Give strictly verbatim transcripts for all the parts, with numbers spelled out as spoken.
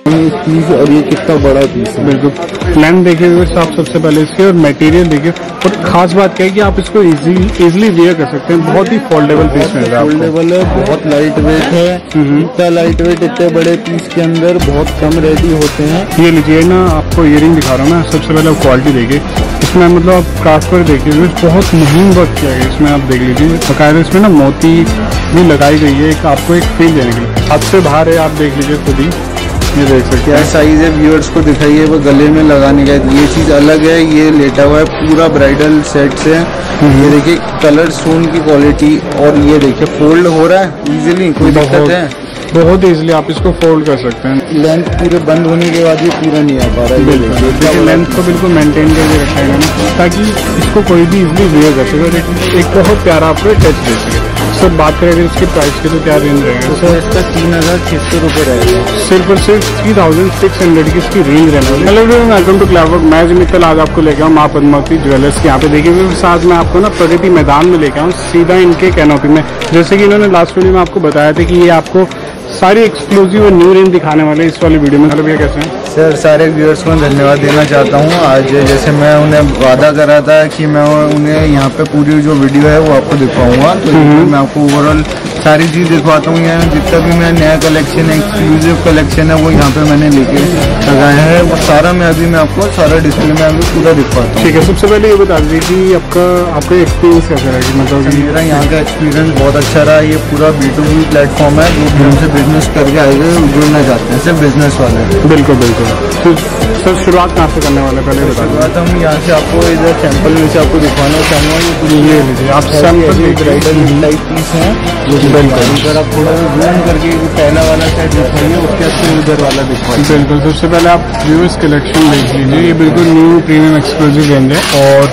Piece और ये कितना बड़ा पीस है। बिल्कुल लेंथ देखिए आप सबसे पहले इसके, और मटेरियल देखिए, और खास बात क्या है कि आप इसको इजीली इजीली वेयर कर सकते हैं। बहुत ही फोल्डेबल पीस मिल रहा है, फोल्डेबल है, बहुत लाइट वेट है। इतना लाइट वेट इतने बड़े पीस के अंदर बहुत कम रेडी होते हैं। ये लीजिए ना, आपको इयरिंग दिखा रहा हूँ मैं। सबसे पहले आप क्वालिटी देखिए, इसमें मतलब आप क्राफ्ट पर देखिए बहुत महीन वर्क किया है इसमें। आप देख लीजिए बकायदा इसमें ना मोती भी लगाई गई है, एक आपको एक फील देने के लिए। हाथ से बाहर है, आप देख लीजिए खुद ही, ये देख सकते हैं। साइज है, व्यूअर्स को दिखाइए, वो गले में लगाने का। ये चीज अलग है, ये लेटा हुआ है पूरा ब्राइडल सेट से। ये देखिए कलर स्टोन की क्वालिटी, और ये देखिए फोल्ड हो रहा है इजीली, कोई दिक्कत है? बहुत इजीली आप इसको फोल्ड कर सकते हैं। लेंथ पूरे बंद होने के बाद भी पूरा नहीं आ पा रहा है। बिल्कुल लेंथ को बिल्कुल मेंटेन करके रखा है ना, ताकि इसको कोई भी इजीली वेयर कर सके, एक बहुत प्यारा आपको टच दे सके। सर बात करें अगर इसकी प्राइस की तो क्या रेंज रहेगा? सर इसका तीन हजार छह सौ रुपये रहेगा। सिर्फ और सिर्फ थ्री थाउजेंड सिक्स हंड्रेड की इसकी रेंज रहने वाली है। हेलो एवरीवन, वेलकम टू क्लाववर्क। मैं मित्तल आज आपको लेके आऊँ माँ पद्मावती ज्वेलर्स के यहाँ पे। देखिए साथ में आपको ना प्रगति मैदान में लेके आऊँ, सीधा इनके कैनोपी में। जैसे कि इन्होंने लास्ट वीडियो में आपको बताया था कि ये आपको सारी एक्सक्लूसिव और न्यू रेंज दिखाने वाले इस वाली वीडियो में। हेलो भैया, कैसे हैं? सर सारे व्यूअर्स को धन्यवाद देना चाहता हूँ। आज जैसे मैं उन्हें वादा करा था कि मैं उन्हें यहाँ पे पूरी जो वीडियो है वो आपको दिखाऊंगा, तो मैं आपको ओवरऑल सारी चीज दिखवाता हूँ। यहाँ जितना भी मैं नया कलेक्शन है, एक्सक्लूसिव कलेक्शन है, वो यहाँ पे मैंने लेके लगाया है। वो सारा मैं अभी मैं आपको सारा डिस्प्ले में अभी पूरा दिखवाता हूँ। ठीक है, सबसे पहले ये बता दीजिए कि आपका आपका एक्सपीरियंस कैसा रहा? मतलब मेरा यहाँ का एक्सपीरियंस बहुत अच्छा रहा। ये पूरा बी टू बी प्लेटफॉर्म है, जो हमसे बिजनेस करके आएंगे, जुड़ना चाहते हैं, सिर्फ बिजनेस वाले। बिल्कुल बिल्कुल। तो सर शुरुआत कहाँ से करने वाले? पहले शुरुआत हम यहाँ से आपको इधर सैंपल में से आपको दिखाना चाहूँगा। ये लीजिए आप सैंपल ब्राइडल टाइप पीस है। बिल्कुल आप थोड़ा जूम करके पहला वाला सेट दिखाइए, उसके बाद उधर वाला दिखाइए। बिल्कुल, सबसे पहले आप व्यूअर्स कलेक्शन देख लीजिए। ये बिल्कुल न्यू प्रीमियम एक्सक्लूसिव रेंज है, और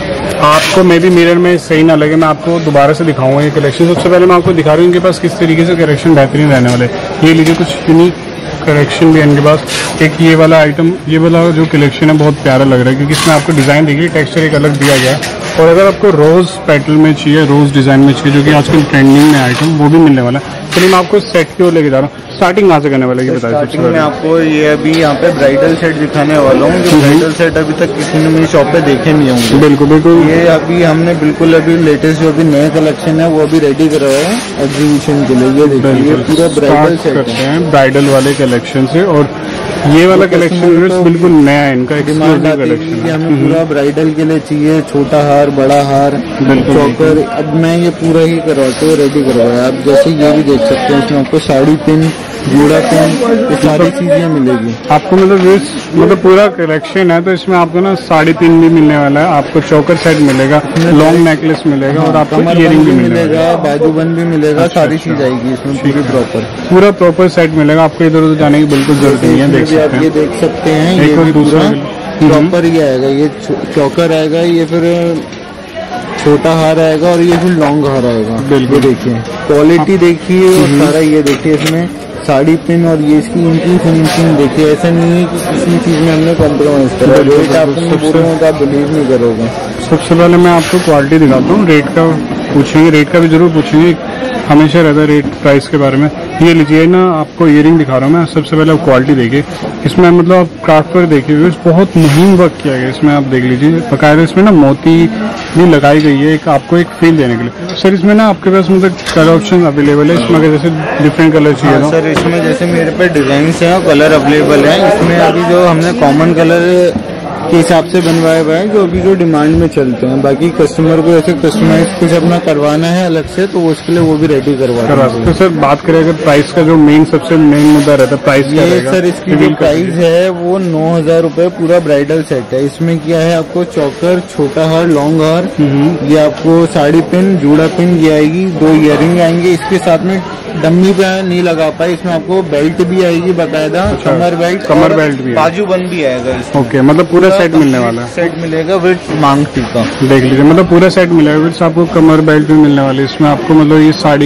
आपको मे भी मिरर में सही ना लगे, मैं आपको दोबारा से दिखाऊंगा ये कलेक्शन। सबसे पहले मैं आपको दिखा रही हूँ इनके पास किस तरीके से कलेक्शन बेहतरीन रहने वाले। ये लीजिए कुछ यूनिक कलेक्शन भी है इनके पास। एक ये वाला आइटम, ये वाला जो कलेक्शन है बहुत प्यारा लग रहा है, क्योंकि इसमें आपको डिजाइन देखिए, टेक्सचर एक अलग दिया गया है। और अगर आपको रोज पेटल में चाहिए, रोज डिजाइन में चाहिए, जो कि आजकल ट्रेंडिंग में आइटम, वो भी मिलने वाला है। चलिए मैं आपको सेट की ओर लेके जा रहा हूँ। स्टार्टिंग कहाँ से करने वाला है ये बताइए? स्टार्टिंग में आपको ये अभी यहाँ पे ब्राइडल सेट दिखाने वाला हूँ, जो ब्राइडल सेट अभी तक किसी ने मेरी शॉप पे देखे नहीं होंगे। बिल्कुल बिल्कुल। ये अभी हमने बिल्कुल अभी लेटेस्ट जो अभी नया कलेक्शन है वो अभी रेडी करवाया है एग्जीबिशन के लिए। ये देखिए ये पूरा ब्राइडल सेट करते हैं ब्राइडल वाले कलेक्शन से, और ये वाला कलेक्शन तो बिल्कुल नया है इनका एक्सक्लूसिव कलेक्शन है। हमें पूरा ब्राइडल के लिए चाहिए, छोटा हार, बड़ा हार, चौकर। अब मैं ये पूरा ही करवाते हुए रेडी करवाया। आप जैसे ये भी देख सकते हैं, इसमें आपको साड़ी पिन, जूड़ा पिन, ये सारी चीजें मिलेगी आपको। मतलब इस मतलब पूरा कलेक्शन है, तो इसमें आपको ना साड़ी पिन भी मिलने वाला है, आपको चौकर सेट मिलेगा, लॉन्ग नेकलेस मिलेगा, और आपको इयरिंग भी मिलेगा, बाजूबंद भी मिलेगा। सारी चीज आएगी इसमें पूरी प्रॉपर, पूरा प्रॉपर सेट मिलेगा। आपको इधर उधर जाने की बिल्कुल जरूरत नहीं है। देख सकते हैं, ये देख सकते हैं, ये भी दूसरा प्रॉपर ही आएगा। ये चौकर आएगा, ये फिर छोटा हार आएगा, और ये फिर लॉन्ग हार आएगा। बिल्कुल देखिए क्वालिटी देखिए, और सारा ये देखिए इसमें साड़ी पिन, और ये इसकी इनकी फिनिशिंग देखिए। ऐसा नहीं है कि किसी चीज में हमने कॉम्प्रोमाइज करा। रेट आपको बोल रहा हूँ तो आप बिलीव नहीं करोगे। सबसे पहले मैं आपको क्वालिटी दिखाता हूँ। रेट का पूछेंगे, रेट का भी जरूर पूछेंगे, हमेशा रहता है रेट प्राइस के बारे में। ये लीजिए ना, आपको इयरिंग दिखा रहा हूँ मैं। सबसे पहले आप क्वालिटी देखिए, इसमें मतलब आप क्राफ्ट पर देखिए बहुत महीन वर्क किया गया इसमें। आप देख लीजिए बकायदा इसमें ना मोती भी लगाई गई है, एक आपको एक फील देने के लिए। सर इसमें ना आपके पास मतलब कलर ऑप्शन अवेलेबल है इसमें, अगर जैसे डिफरेंट कलर चाहिए? हाँ, सर इसमें जैसे मेरे पे डिजाइन है, कलर अवेलेबल है। इसमें अभी जो हमने कॉमन कलर के हिसाब से बनवाया हुआ है, जो अभी जो डिमांड में चलते हैं। बाकी कस्टमर को ऐसे कस्टमाइज कुछ अपना करवाना है अलग से, तो उसके लिए वो भी रेडी करवा सकते। तो सर बात करें अगर प्राइस का, जो मेन सबसे मेन मुद्दा रहता है प्राइस क्या रहेगा? सर इसकी जो प्राइस है वो नौ हजार रूपये पूरा ब्राइडल सेट है। इसमें क्या है, आपको चौकर, छोटा हार, लॉन्ग हार, ये आपको साड़ी पिन, जूड़ा पिन ये आएगी, दो इयरिंग आएंगे। इसके साथ में डम्मी पे नहीं लगा पाए, इसमें आपको बेल्ट भी आएगी बाकायदा, कमर बेल्ट, कमर बेल्ट भी, बाजू बंद भी आएगा। ओके, मतलब पूरा सेट मिलने वाला है। सेट मिलेगा विद मांग टीका। देख लीजिए, मतलब पूरा सेट मिलेगा विद आपको कमर बेल्ट भी मिलने वाली है। इसमें आपको मतलब ये साड़ी की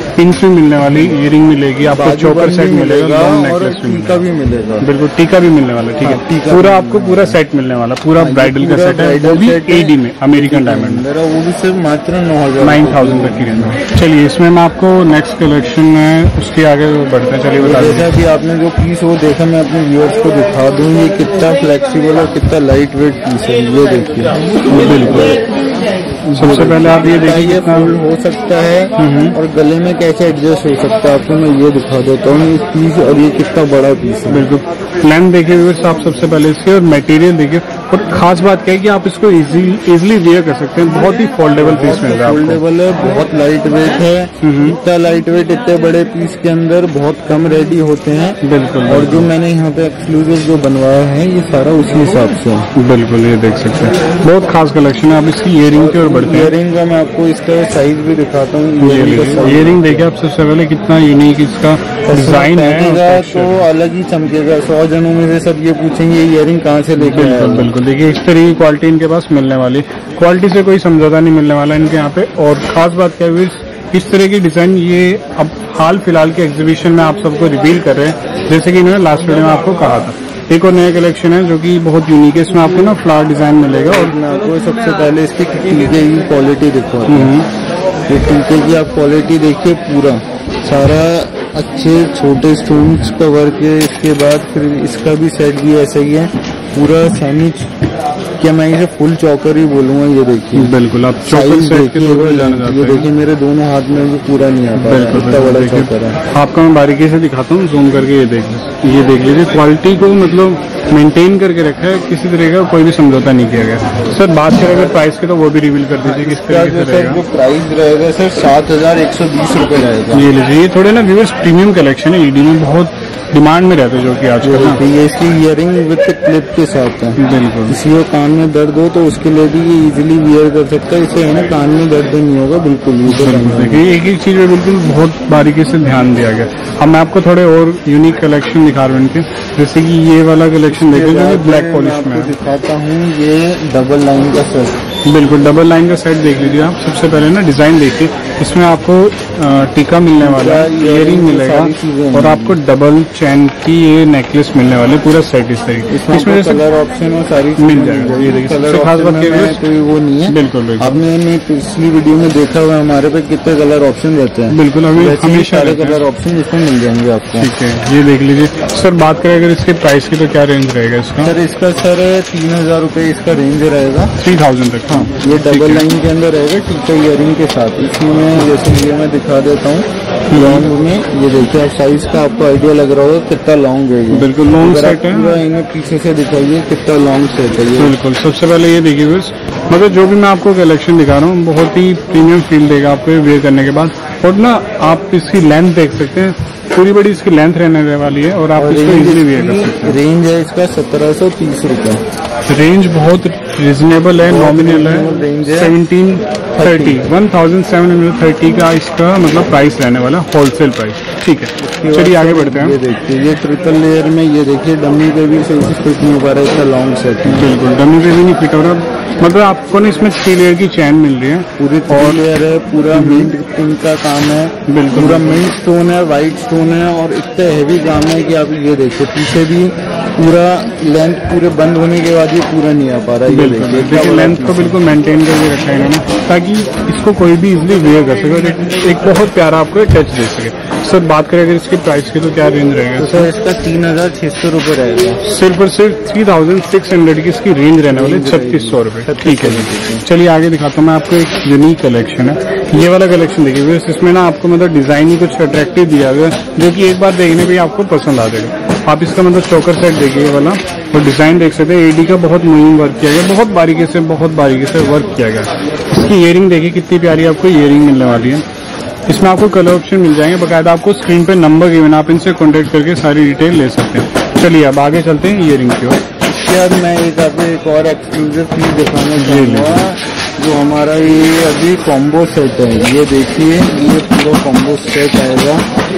पिंस भी मिलने वाली, इयरिंग मिलेगी आपको, चोकर सेट मिलेगा, और टीका भी मिलेगा। बिल्कुल टीका भी मिलने वाला, ठीक है। पूरा आपको पूरा सेट मिलने वाला, पूरा ब्राइडल का सेट है, वो भी एडी में, अमेरिकन डायमंड, वो भी सिर्फ मात्र नौ हजार नाइन थाउजेंड तक की रेंज में। चलिए इसमें मैं आपको नेक्स्ट कलेक्शन है उसके आगे बढ़ते हैं। चलिए बता जैसा कि आपने जो पीस वो देखा, मैं अपने व्यूअर्स को दिखा दूं ये कितना फ्लेक्सिबल और कितना लाइट वेट पीस है। ये देखिए, बिल्कुल सबसे पहले आप ये देखिए ये फुल हो सकता है और गले में कैसे एडजस्ट हो सकता है, आपको मैं ये दिखा देता हूँ इस पीस, और ये कितना बड़ा पीस है। बिल्कुल लेंथ देखिए व्यूअर्स आप सबसे पहले इसके, और मटेरियल देखिए, और खास बात क्या है कि आप इसको इजीली वियर कर सकते हैं। बहुत ही फोल्डेबल पीस मिल रहा है, फोल्डेबल है, बहुत लाइट वेट है। इतना लाइट वेट इतने बड़े पीस के अंदर बहुत कम रेडी होते हैं। बिल्कुल, और जो मैंने यहाँ पे एक्सक्लूसिव जो बनवाया है ये सारा उसी हिसाब से। बिल्कुल ये देख सकते हैं, बहुत खास कलेक्शन है। अब इसकी इयरिंग की ओर बढ़ते हैं। इयरिंग का मैं आपको इसका साइज भी दिखाता हूँ। इयरिंग देखिए आप सबसे पहले कितना यूनिक इसका डिजाइन है, तो अलग ही चमकेगा। सौ जनों में से सब ये पूछेंगे इयरिंग कहाँ से लेके आए। बिल्कुल बिल्कुल देखिए इस तरह की क्वालिटी इनके पास मिलने वाली, क्वालिटी से कोई समझौता नहीं मिलने वाला इनके यहाँ पे। और खास बात क्या है, इस तरह की डिजाइन ये अब हाल फिलहाल के एग्जीबिशन में आप सबको रिवील कर रहे हैं, जैसे कि इन्होंने लास्ट वीडियो में आपको कहा था। एक और नया कलेक्शन है जो कि बहुत यूनिक है, इसमें आपको ना फ्लावर डिजाइन मिलेगा। और मैं आपको सबसे पहले इसकी टीके की क्वालिटी दिखाता हूँ। ये टीके की आप क्वालिटी देखिए, पूरा सारा अच्छे छोटे स्टोन्स का वर्क है। इसके बाद फिर इसका भी सेट भी ऐसा ही है, पूरा सेमी, क्या मैं इसे फुल चौकर ही बोलूंगा। ये देखिए बिल्कुल आप चौकर सेट के ऊपर जाना चाहते हैं। ये देखिए मेरे दोनों हाथ में भी पूरा नहीं आता, इतना बड़ा चौकर है। आपका मैं बारीकी से दिखाता हूँ, जूम करके ये देख ये देख लीजिए, क्वालिटी को मतलब मेंटेन करके रखा है, किसी तरह का कोई भी समझौता नहीं किया गया। सर बात करें अगर प्राइस की, तो वो भी रिवील कर दीजिए किस तरह से रहेगा। जो प्राइस रहेगा सर सात हजार एक सौ बीस रूपये रहेगा। ये लीजिए, ये थोड़े ना व्यूअर्स प्रीमियम कलेक्शन है, ईडी में बहुत डिमांड में रहते हैं जो कि आजकल ना। ये इसकी इयरिंग विद क्लिप के साथ है। बिल्कुल, किसी को कान में दर्द हो तो उसके लिए भी ये इजीली वियर कर सकता है। इसे है ना कान में दर्द नहीं होगा बिल्कुल। देखिए एक एक चीज में बिल्कुल बहुत बारीकी से ध्यान दिया गया। अब मैं आपको थोड़े और यूनिक कलेक्शन दिखा रहा हूँ इनके, जैसे कि ये वाला कलेक्शन देखिए जो ब्लैक पॉलिश में दिखाता हूँ। ये डबल लाइन का सेट, बिल्कुल डबल लाइन का सेट देख लीजिए आप। सबसे पहले ना डिजाइन देखिए, इसमें आपको टीका मिलने वाला है, इयरिंग मिलेगा, और आपको डबल चैन की ये नेकलेस मिलने वाले, पूरा सेट इस तरीके। इसमें कलर ऑप्शन और सारी मिल जाएगा। ये देखिए सबसे खास बात क्या है, कोई वो नहीं है। बिल्कुल बिल्कुल आपने पिछली वीडियो में देखा हुआ हमारे पे कितने कलर ऑप्शन रहते हैं। बिल्कुल हमें हमेशा सारे कलर ऑप्शन इसमें मिल जाएंगे आपको। ठीक है, ये देख लीजिए। सर बात करें अगर इसके प्राइस की, तो क्या रेंज रहेगा इसका? सर इसका सर तीन हजार रूपये इसका रेंज रहेगा, थ्री थाउजेंड तक। हाँ ये डबल लाइन के अंदर रहेगा टीका इयरिंग के साथ। इसमें जैसे ये मैं दिखा देता हूँ लॉन्ग में, ये देखिए आप साइज का आपको आइडिया लग रहा होगा कितना लॉन्ग है। ये बिल्कुल लॉन्ग सेट है, पूरा इन्हें पीछे से दिखाइए कितना लॉन्ग सेट है ये। बिल्कुल सबसे पहले ये देखिए बस, मतलब जो भी मैं आपको कलेक्शन दिखा रहा हूँ बहुत ही प्रीमियम फील देगा आपको वेयर करने के बाद। और ना आप इसकी लेंथ देख सकते हैं, पूरी बड़ी इसकी लेंथ रहने वाली है, और आप इसको इजीली वेयर कर सकते हैं। रेंज है इसका सत्रह सौ तीस रूपये। रेंज बहुत रिजनेबल है, नॉमिनल है, seventeen thirty one thousand seven hundred thirty का इसका मतलब प्राइस रहने वाला, होलसेल प्राइस। ठीक है चलिए आगे बढ़ते हैं। ये देखिए ये ट्रिपल लेयर में, ये देखिए डमी पे भी सही से फिट नहीं हो पा रहा है, इसका लॉन्ग सेट है। बिल्कुल डमी पे भी नहीं फिट हो रहा, मतलब आपको ना इसमें थ्री लेयर की चैन मिल रही है, पूरी थ्री लेयर है, पूरा मिंट पिंक का काम है। बिल्कुल पूरा मिंट स्टोन है, व्हाइट स्टोन है, और इतना हैवी काम है कि आप ये देखिए पीछे भी पूरा लेंथ पूरे बंद होने के बाद ये पूरा नहीं आ पा रहा है। बिल्कुल देखिए लेंथ को बिल्कुल मेंटेन करके रखा है इन्होंने, ताकि इसको कोई भी इजीली वेयर कर सके और एक, एक बहुत प्यारा आपको टच दे सके। सर बात करें अगर इसके प्राइस की, तो क्या रेंज रहेगा? तो सर इसका तीन हजार छह सौ रूपये रहेगा। सिर्फ और सिर्फ थ्री थाउजेंड सिक्स हंड्रेड की इसकी रेंज रहने वाली, छत्तीस सौ रूपये। ठीक है चलिए आगे दिखाता हूँ मैं आपको। एक यूनिक कलेक्शन है, ये वाला कलेक्शन देखिए, इसमें ना आपको मतलब डिजाइन ही कुछ अट्रैक्टिव दिया गया जो कि एक बार देखने पे आपको पसंद आ जाएगा। आप इसका मतलब चोकर सेट देखिए ये वाला, और डिजाइन देख सकते हैं, एडी का बहुत मुहिम वर्क किया गया, बहुत बारीकी से बहुत बारीकी से वर्क किया गया। इसकी इयरिंग देखिए कितनी प्यारी आपको इयरिंग मिलने वाली है। इसमें आपको कलर ऑप्शन मिल जाएंगे, बकायदा आपको स्क्रीन पे नंबर गिवन, आप इनसे कॉन्टेक्ट करके सारी डिटेल ले सकते हैं। चलिए अब आगे चलते हैं इयरिंग की ओर। यार मैं एक आपको एक और एक्सक्लूसिव चीज दिखाना चाहूँगा, जो हमारा ये अभी कॉम्बो सेट है। ये देखिए ये पूरा कॉम्बो सेट आएगा,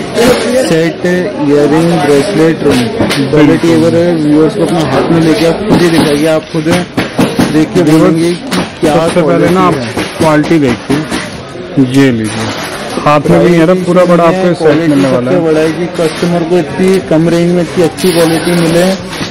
set earring bracelet ring. Quality अगर व्यूअर्स को अपना हाथ में लेके आप खुद ही दिखाइए, आप खुद देख के बोलेंगे क्या। सबसे पहले ना आप क्वालिटी देखिए, ये लीजिए हाथ में भी नहीं आ रहा, पूरा बड़ा आपको सेट मिलने वाला है। बड़ा है कि कस्टमर को इतनी कम रेंज में इतनी अच्छी क्वालिटी मिले।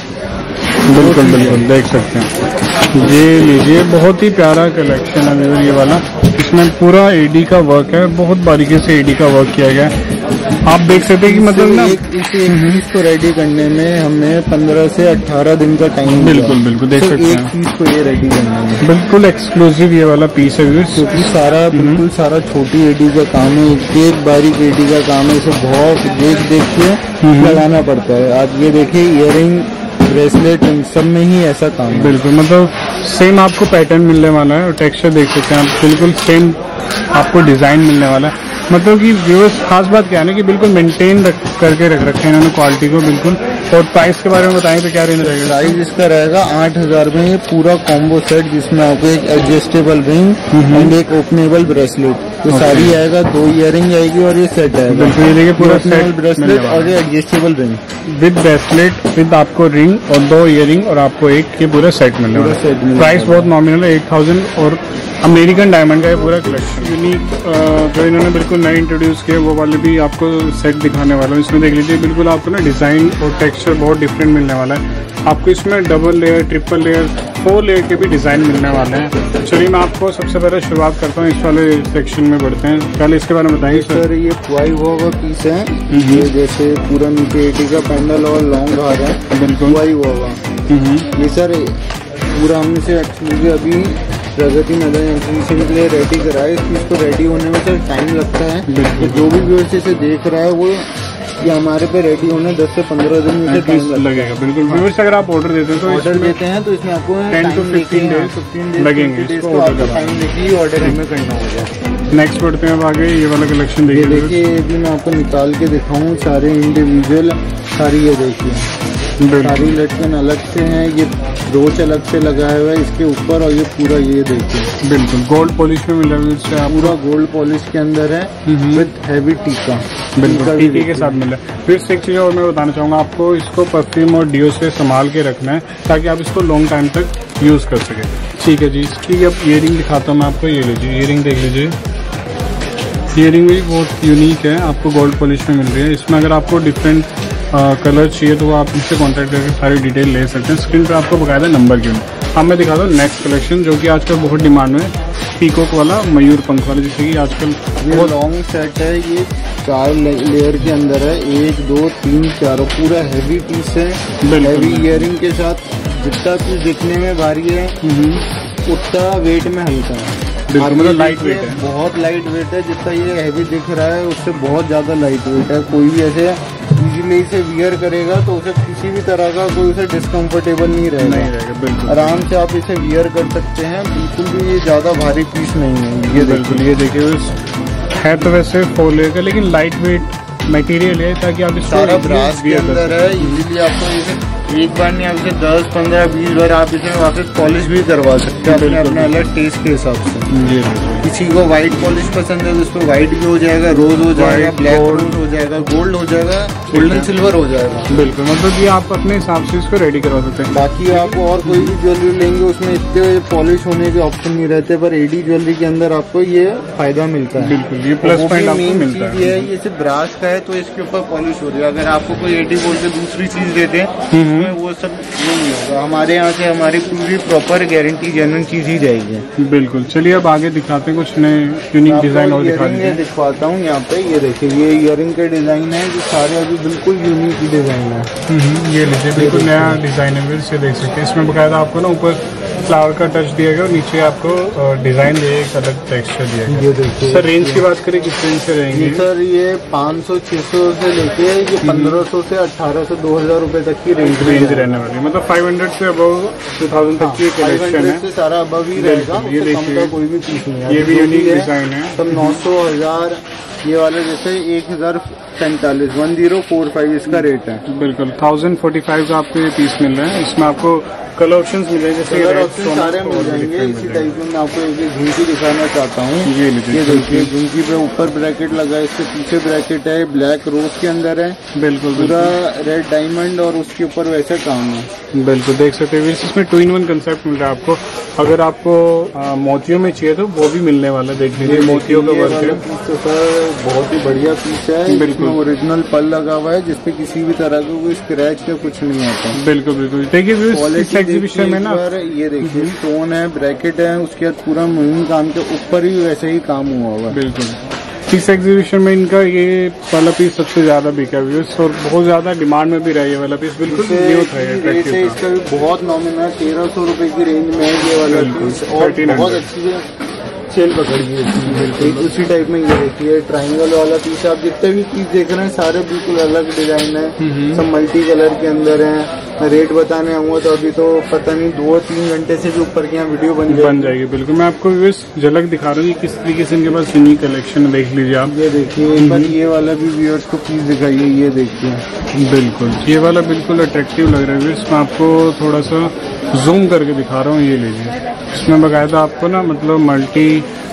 बिल्कुल बिल्कुल देख सकते हैं, ये लीजिए, बहुत ही प्यारा कलेक्शन है व्यूअर ये वाला। इसमें पूरा एडी का वर्क है, बहुत बारीकी से एडी का वर्क किया गया है। आप देख सकते हैं कि मतलब ना एक इस एक पीस को रेडी करने में हमें पंद्रह से अठारह दिन का टाइम। बिल्कुल बिल्कुल देख सकते हैं, एक पीस को ये रेडी करने में बिल्कुल एक्सक्लूसिव ये वाला पीस है व्यूअर्स। क्योंकि सारा बिल्कुल सारा छोटी एडी का काम है, एक एक बारीक एडी का काम है। इसे बहुत देख देख के लगाना पड़ता है। आज ये देखिए इयरिंग, ब्रेसलेट, सब में ही ऐसा काम है। बिल्कुल मतलब सेम आपको पैटर्न मिलने वाला है और टेक्सचर देख सकते हैं आप, बिल्कुल सेम आपको डिजाइन मिलने वाला है। मतलब कि व्यूअर्स खास बात क्या है ना कि बिल्कुल मेंटेन रख करके रख रखे हैं इन्होंने क्वालिटी को बिल्कुल। और प्राइस के बारे में बताएं तो क्या रेंज रहेगा? प्राइस इसका रहेगा आठ हजार में ये पूरा कॉम्बो सेट, जिसमें आपको एक एडजस्टेबल रिंग एंड एक ओपनेबल ब्रेसलेट, तो सारी आएगा। दो इयरिंग आएगी और ये सेट आएगा। बिल्कुल ये देखिए पूरा सेट ब्रेसलेट और ये adjustable ring with bracelet with आपको रिंग और दो इयरिंग और आपको एक ये पूरा सेट मिलने वाला है। प्राइस बहुत नॉमिनल है, एट थाउजेंड और अमेरिकन डायमंड का ये पूरा कलेक्शन। यूनिक जो इन्होंने बिल्कुल नए इंट्रोड्यूस किए वो वाले भी आपको सेट दिखाने वाला हूँ। इसमें देख लीजिए बिल्कुल आपको ना डिजाइन और टेक्सचर बहुत डिफरेंट मिलने वाला है। आपको इसमें double layer, triple layer, four layer के भी डिजाइन मिलने वाले हैं। चलिए मैं आपको सबसे पहले शुरुआत करता हूँ, इस वाले सेक्शन में बढ़ते हैं। पहले इसके बारे में बताइए सर। ये पुआई हुआ का पीस है, ये जैसे पूरा नीचे एटी का पैंडल और लॉन्ग हार है, बिल्कुल पुआई हुआ। ये सर पूरा हमने से एक्चुअली अभी प्रगति नगर एग्जीबिशन के लिए रेडी करा है। इस चीज को रेडी होने में सर टाइम लगता है। तो जो भी व्यूअर्स इसे देख रहा है वो ये हमारे पे रेडी होने दस से पंद्रह दिन में टाइम लगेगा। बिल्कुल व्यूअर्स अगर आप ऑर्डर देते हैं तो ऑर्डर देते हैं तो इसमें आपको टेन टू फिफ्टीन डेज लगेंगे इसको ऑर्डर टाइम देखिए ऑर्डर हमें करना होगा। नेक्स्ट बढ़ते हैं अब आगे। ये वाला कलेक्शन देखिए देखिए, ये भी मैं आपको निकाल के दिखाऊं सारे इंडिविजुअल। सारी ये देखिए सारी लटकन अलग से हैं, ये ब्रोच अलग से लगाया हुआ है इसके ऊपर, और ये पूरा ये देखिए बिल्कुल गोल्ड पॉलिश में मिला है इससे, पूरा गोल्ड पॉलिश के अंदर है विद हैवी टीका। बिल्कुल टीके के साथ मिला है। फिर से एक चीज और मैं बताना चाहूंगा आपको, इसको परफ्यूम और डिओ से संभाल के रखना है ताकि आप इसको लॉन्ग टाइम तक यूज कर सके। ठीक है जी। इसकी अब इयरिंग दिखाता हूँ मैं आपको। ये लीजिए इयरिंग देख लीजिए, इयरिंग भी बहुत यूनिक है, आपको गोल्ड पॉलिश में मिल रही है। इसमें अगर आपको डिफरेंट कलर चाहिए तो आप इससे कांटेक्ट करके सारी डिटेल ले सकते हैं। स्क्रीन पर आपको बकायदा नंबर क्यों नहीं। अब मैं दिखाता हूँ नेक्स्ट कलेक्शन जो कि आजकल बहुत डिमांड में, पीकॉक वाला, मयूर पंख वाला, जैसे कि आजकल बहुत लॉन्ग सेट है। ये चार लेयर के अंदर है, एक दो तीन चार, पूरा हैवी पीस है। हैवी इयरिंग के साथ जितना पीस दिखने में भारी है उतना वेट में हल्का है। मतलब लाइट वेट है, बहुत लाइट वेट है। जितना ये हैवी दिख रहा है उससे बहुत ज्यादा लाइट वेट है। कोई भी ऐसे इजीली इसे वियर करेगा तो उसे किसी भी तरह का कोई उसे डिस्कम्फर्टेबल नहीं रहेगा। नहीं रहेगा बिल्कुल, आराम से आप इसे वियर कर सकते हैं। बिल्कुल भी ये ज्यादा भारी पीस नहीं है। ये बिल्कुल ये देखिए है तो वैसे फोर लेयर का, लेकिन लाइट वेट मटेरियल है ताकि आप इसको सारा ब्रास के अंदर है। इजीली आपको इसे एक बार नहीं, आप इसे दस पंद्रह बीस बार आप इसे वापस पॉलिश भी करवा सकते हैं अपने अपने अलग टेस्ट के हिसाब से। किसी को व्हाइट पॉलिश पसंद है तो उसको व्हाइट भी हो जाएगा, रोज हो जाएगा, ब्लैक रोज हो जाएगा, गोल्ड हो जाएगा, गोल्डन सिल्वर हो जाएगा। बिल्कुल मतलब ये आप अपने हिसाब से इसको रेडी करवा सकते हैं। बाकी आप और कोई भी ज्वेलरी लेंगे उसमें इतने पॉलिश होने के ऑप्शन नहीं रहते, पर एडी ज्वेलरी के अंदर आपको ये फायदा मिलता है। बिल्कुल ये प्लस पॉइंट आपको मिलता है। ये ये सिर्फ ब्रास का है तो इसके ऊपर पॉलिश हो रही है। अगर आपको कोई एडी बोल के दूसरी चीज देते हैं वो सब नहीं होगा। हमारे यहाँ से हमारी पूरी प्रॉपर गारंटी जेन्युइन चीज ही जाएगी। बिल्कुल। चलिए अब आगे दिखाते हैं कुछ नए यूनिक डिजाइन और दिखा दीजिए। दिखवाता हूँ यहाँ पे। ये देखिए ये इयरिंग के डिजाइन है जो सारे अभी बिल्कुल यूनिक डिजाइन है। ये लीजिए बिल्कुल नया डिजाइन है, फिर से देख सकते हैं। इसमें बकायदा आपको ना ऊपर फ्लावर का टच दिया गया और नीचे आपको डिजाइन दिया, एक अलग टेक्सचर दिया गया। ये देखिए सर रेंज की बात करें किस रेंज से रहेंगे? सर ये पाँच सौ छह सौ से लेके ये पंद्रह सौ से अठारह सौ दो हजार रूपए तक की रेंज रेंज रहने वाली है। मतलब फाइव हंड्रेड से अबव टू थाउजेंड तक की कलेक्शन है। से सारा अबव ही रहेगा, ये देखिए कोई भी पीस नहीं है। ये भी यूनिक डिजाइन है। सब नौ सौ हजार ये वाले जैसे एक हजार पैंतालीस वन जीरो फोर फाइव इसका रेट है। बिल्कुल थाउजेंड फोर्टी फाइव का आपको ये पीस मिल रहा है। इसमें आपको कलर ऑप्शन मिल रहे हैं, जैसे कलर ऑप्शन सारे मिल जाएंगे। इसी टाइप में मैं आपको एक झुमकी दिखाना चाहता हूँ। ये ये देखिए झुमकी पे ऊपर ब्रैकेट लगा है, इसके पीछे ब्रैकेट है, ब्लैक रोज के अंदर है। बिल्कुल पूरा रेड डायमंड और उसके ऊपर वैसे काम है। बिल्कुल देख सकते हैं। इसमें टू इन वन कंसेप्ट मिल रहा है आपको। अगर आपको आ, मोतियों में चाहिए तो वो भी मिलने वाला है। देख लीजिए मोतियों का वर्क है। तो सर बहुत ही बढ़िया पीस है। बिल्कुल ओरिजिनल पल लगा हुआ है जिसपे किसी भी तरह का कोई स्क्रैच का कुछ नहीं आता। बिल्कुल बिल्कुल। देखिए इस एग्जीबिशन में ना ये देखिए स्टोन है, ब्रैकेट है, उसके बाद पूरा मुहिम काम के ऊपर ही वैसे ही काम हुआ हुआ है। बिल्कुल। इस एग्जीबिशन में इनका ये वाला पीस सबसे ज्यादा बिका हुआ है और बहुत ज्यादा डिमांड में भी रहा है ये वाला पीस। बिल्कुल न्यू था ये, रेट है इसका भी बहुत नॉमिनल है, तेरह सौ रुपए की रेंज में है ये वाला पीस और बहुत अच्छी सेल पकड़ी है। उसी टाइप में ये देखिए ट्रायंगल वाला पीस, आप जितने भी पीस देख रहे हैं सारे बिल्कुल अलग डिजाइन है, सब मल्टी कलर के अंदर है। मैं रेट बताने आऊंगा तो अभी तो पता नहीं दो तीन घंटे से भी ऊपर की यहाँ वीडियो बन जाएगी बन जाएगी। बिल्कुल मैं आपको झलक दिखा रहा हूँ किस तरीके से इनके पास यूनिक कलेक्शन देख लीजिए आप। ये देखिए पर ये वाला भी व्यूअर्स को पीस दिखाइए, ये देखिए बिल्कुल ये वाला बिल्कुल अट्रैक्टिव लग रहा है। इसमें आपको थोड़ा सा जूम करके दिखा रहा हूँ, ये लीजिए। इसमें बकायदा आपको ना मतलब मल्टी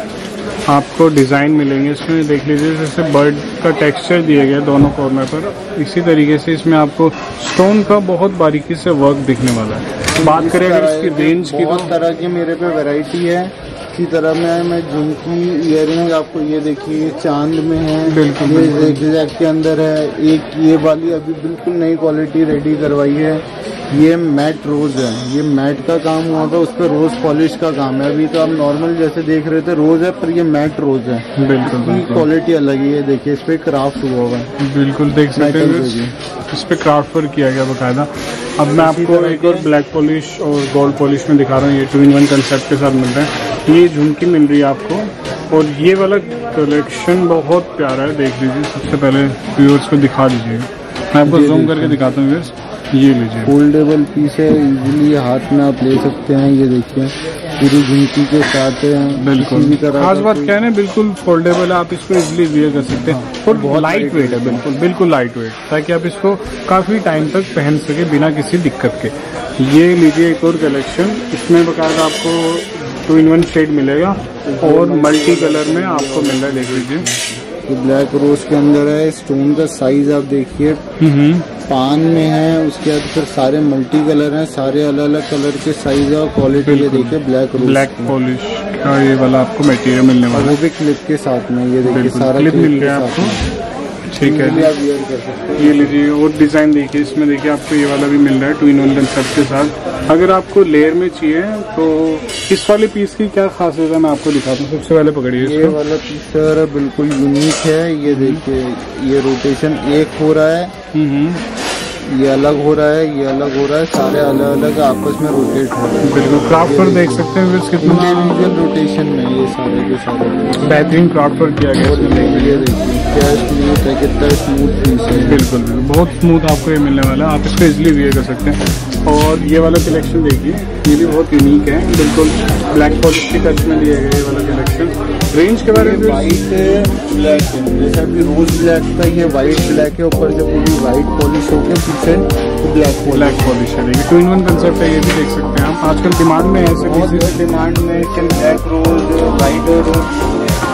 आपको डिजाइन मिलेंगे इसमें, देख लीजिए जैसे बर्ड का टेक्सचर दिया गया दोनों कॉर्नर पर। इसी तरीके से इसमें आपको स्टोन का बहुत बारीकी से वर्क दिखने वाला है। बात करें अगर इसकी रेंज की, बहुत तरह की मेरे पे वैरायटी है। इसी तरह में मैं झुमकी इयरिंग आपको ये देखिए चांद में है, बिल्कुल ये एग्जैक्ट के अंदर है। एक ये वाली अभी बिल्कुल नई क्वालिटी रेडी करवाई है, ये मैट रोज है, ये मैट का काम हुआ था, उस पर रोज पॉलिश का काम है। अभी तो आप नॉर्मल जैसे देख रहे थे रोज है, पर ये मैट रोज है। बिल्कुल क्वालिटी अलग ही है, देखिए इस पे क्राफ्ट हुआ हुआ है। बिल्कुल देख सकते हैं इस पे क्राफ्ट वर्क किया गया बकायदा। अब मैं आपको एक और ब्लैक पॉलिश और गोल्ड पॉलिश में दिखा रहा हूँ, ये टू इन वन कंसेप्ट के साथ मिल रहा है। ये झुमकी मिल रही है आपको और ये वाला कलेक्शन बहुत प्यारा है, देख लीजिए। सबसे पहले व्यूअर्स को दिखा दीजिए, मैं आपको जूम करके दिखाता हूँ व्यूअर्स। ये लीजिए फोल्डेबल पीस है, इजीली हाथ में आप ले सकते हैं। ये देखिए पूरी झुमकी के साथ है। बिल्कुल खास बात क्या है ना, बिल्कुल फोल्डेबल है, आप इसको इजीली वियर कर सकते हैं और बहुत लाइट वेट है। बिल्कुल बिल्कुल लाइट वेट, ताकि आप इसको काफी टाइम तक पहन सके बिना किसी दिक्कत के। ये लीजिए एक और कलेक्शन, इसमें बकायदा आपको टू इन वन शेड मिलेगा और मल्टी कलर में आपको मिल रहा है, देख लीजिए। ये ब्लैक रोज के अंदर है, स्टोन का साइज आप देखिए पान में है, उसके बाद फिर सारे मल्टी कलर हैं, सारे अलग अलग कलर के साइज और क्वालिटी। ये देखिए ब्लैक रोज ब्लैक पॉलिश का ये वाला आपको मटेरियल मिलने वाला है, वो भी क्लिप के साथ में। ये देखिए सारा क्लिप मिल रहा है आपको, ठीक है। ये लीजिए और डिजाइन देखिए, इसमें देखिए आपको ये वाला भी मिल रहा है टू इन वन कंसेप्ट के साथ। अगर आपको लेयर में चाहिए तो इस वाले पीस की क्या खासियत है मैं आपको दिखाता हूँ। सबसे पहले पकड़िए, ये वाला पीस सर बिल्कुल यूनिक है। ये देखिए ये रोटेशन एक हो रहा है, ये अलग हो रहा है, ये अलग हो रहा है, सारे अलग अलग आपस में रोटेट हो रहे हैं। बिल्कुल क्राफ्ट वर्क देख सकते हैं कितना इंडिविजुअल रोटेशन में ये सारे के सारे बेहतरीन क्राफ्ट वर्क किया गया है। ये देखिए क्या स्मूथ है, कितना स्मूथ पीस है। बिल्कुल बिल्कुल बहुत स्मूथ आपको ये मिलने वाला है, आप इसको इजिली वियर कर सकते हैं। और ये वाला कलेक्शन देखिए, ये भी बहुत यूनिक है, बिल्कुल ब्लैक पॉलिश की टच में दिया गया ये वाला कलेक्शन। रेंज के बारे में व्हाइट ब्लैक है, जैसे अभी रोज ब्लैक का ये व्हाइट ब्लैक है, ऊपर से पूरी व्हाइट पॉलिश होकर पीछे ब्लैक ब्लैक पॉलिश है। देखिए टू इन वन कंसेप्ट है, ये भी देख सकते हैं आप। आजकल डिमांड में ऐसे बहुत डिमांड में ब्लैक रोज व्हाइट रोज।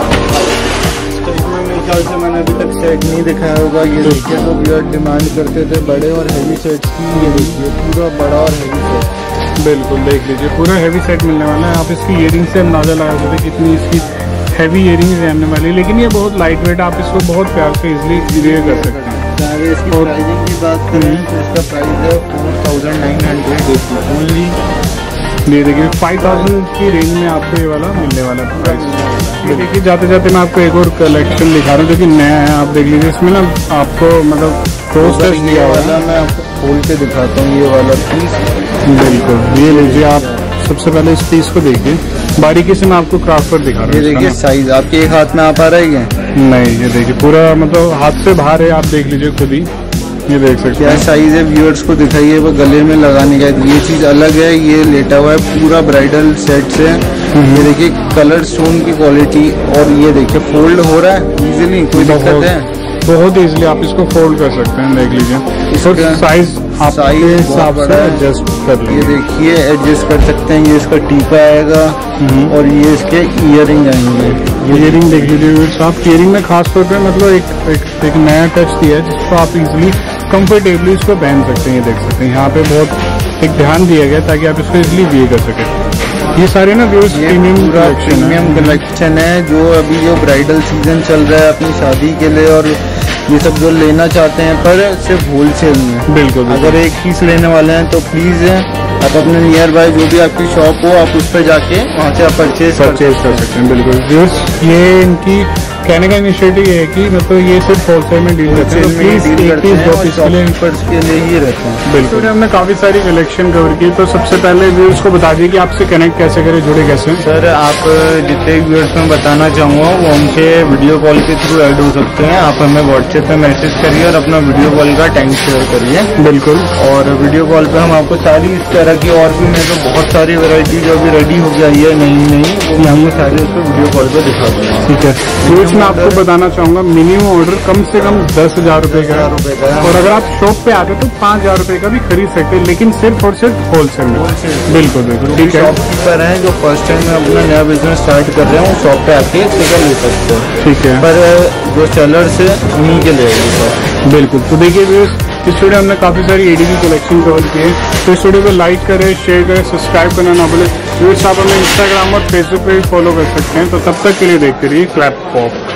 मेरे ख्याल से मैंने अभी तक सेट नहीं दिखाया होगा। ये देखिए तो व्यूअर डिमांड करते थे बड़े और हैवी सेट्स की। ये देखिए पूरा बड़ा और हैवी सेट, बिल्कुल देख लीजिए पूरा हैवी सेट मिलने वाला है। आप इसकी इयरिंग से अंदाजा लगा सकते हैं कितनी इसकी हैवी इयरिंग्स रहने वाली है, लेकिन ये बहुत लाइट वेट, आप इसको बहुत प्यार से इजिली वियर कर सकते हैं। अगर इसकी प्राइसिंग की बात करें तो इसका प्राइस है four thousand nine hundred only. ये देखिए फाइव थाउजेंड की रेंज में आपको ये वाला मिलने वाला है प्राइस। ये देखिए जाते जाते मैं आपको एक और कलेक्शन दिखा रहा हूँ जो कि नया है, आप देख लीजिए। इसमें ना आपको मतलब रोज टच दिया वाला, मैं आपको खोल के दिखाता हूँ ये वाला पीस। बिल्कुल ये लीजिए आप सबसे पहले इस पीस को देखिए, बारीकी से मैं आपको क्राफ्ट पर दिखा रहा हूँ। ये देखिए साइज आपके एक हाथ में आ पा रहा है क्या? नहीं, ये देखिए पूरा मतलब हाथ से बाहर है, आप देख लीजिए खुद ही, ये देख सकते हैं क्या साइज है। व्यूअर्स को दिखाइए वो गले में लगाने का, ये चीज अलग है। ये लेटा हुआ है पूरा ब्राइडल सेट से। ये देखिए कलर स्टोन की क्वालिटी, और ये देखिए फोल्ड हो रहा है इजीली, कोई दिक्कत है? बहुत इजीली आप इसको फोल्ड कर सकते हैं, देख लीजिए। इसका साइज आप साइज हिसाब से एडजस्ट कर लीजिए। ये देखिए एडजस्ट कर सकते हैं। ये इसका टीका आएगा और ये इसके इयरिंग आएंगे। ये इयरिंग देख लीजिए आप, इयरिंग में खास तौर पे मतलब एक एक, एक नया टच दिया है जिसको आप इजीली कंफर्टेबली इसको पहन सकते हैं। ये देख सकते हैं यहाँ पे बहुत एक ध्यान दिया गया ताकि आप इसको इजीली वियर कर सकें। ये सारे ना व्यूअर्स ये प्रीमियम पूरा कलेक्शन प्रीमियम है। कलेक्शन है, जो अभी जो ब्राइडल सीजन चल रहा है अपनी शादी के लिए, और ये सब जो लेना चाहते हैं पर सिर्फ होलसेल में। बिल्कुल, अगर एक पीस लेने वाले हैं तो प्लीज आप अपने नियर बाय जो भी आपकी शॉप हो, आप उस पर जाके वहाँ से आप परचेज परचेज कर सकते हैं। बिल्कुल व्यूअर्स, ये इनकी कहने का इनिशिएटिव ये है कि मतलब ये सिर्फ होलसेल में डील करते हैं, तो प्लीज एक पीस दो पीस के लिए शॉपकीपर्स के लिए ही रहते हैं। बिल्कुल। हमने काफी सारी कलेक्शन कवर की, तो सबसे पहले व्यूअर्स को बता दिए कि आपसे कनेक्ट कैसे करें, जुड़े कैसे। सर आप जितने व्यूअर्स में बताना चाहूँगा वो हमसे वीडियो कॉल के थ्रू ऐड हो सकते हैं। आप हमें व्हाट्सएप पे मैसेज करिए और अपना वीडियो कॉल का टाइम शेयर करिए। बिल्कुल। और वीडियो कॉल पे हम आपको सारी इस तरह की और भी मैं तो बहुत सारी वैरायटी जो अभी रेडी हो गई है नई नई, वो मैं आपको सारी उसको वीडियो कॉल पे दिखा दूंगा। ठीक है व्यूअर्स, मैं आपको बताना चाहूंगा मिनिमम ऑर्डर कम से कम दस हजार रूपए का है, रुपए का है। और अगर आप शॉप पे आते तो पाँच हजार रूपए का भी खरीद सकते हैं, लेकिन सिर्फ और सिर्फ होलसेल में। बिल्कुल बिल्कुल ठीक है। शॉपकीपर हैं जो फर्स्ट टाइम में अपना नया बिजनेस स्टार्ट कर रहे हैं, वो शॉप पे आके टिकट ले सकते हैं। ठीक है, पर जो सेलर्स है उन्हीं के लिए बिल्कुल। तो देखिए व्यूअर्स, इस वीडियो हमने काफी सारी एडीबी कलेक्शन कवर की है, तो इस वीडियो को लाइक करें, शेयर करें, सब्सक्राइब करना ना भूलें। व्यूअर्स, आप हमें इंस्टाग्राम और फेसबुक पे भी फॉलो कर सकते हैं। तो तब तक के लिए देखते रहिए क्लैप पॉप।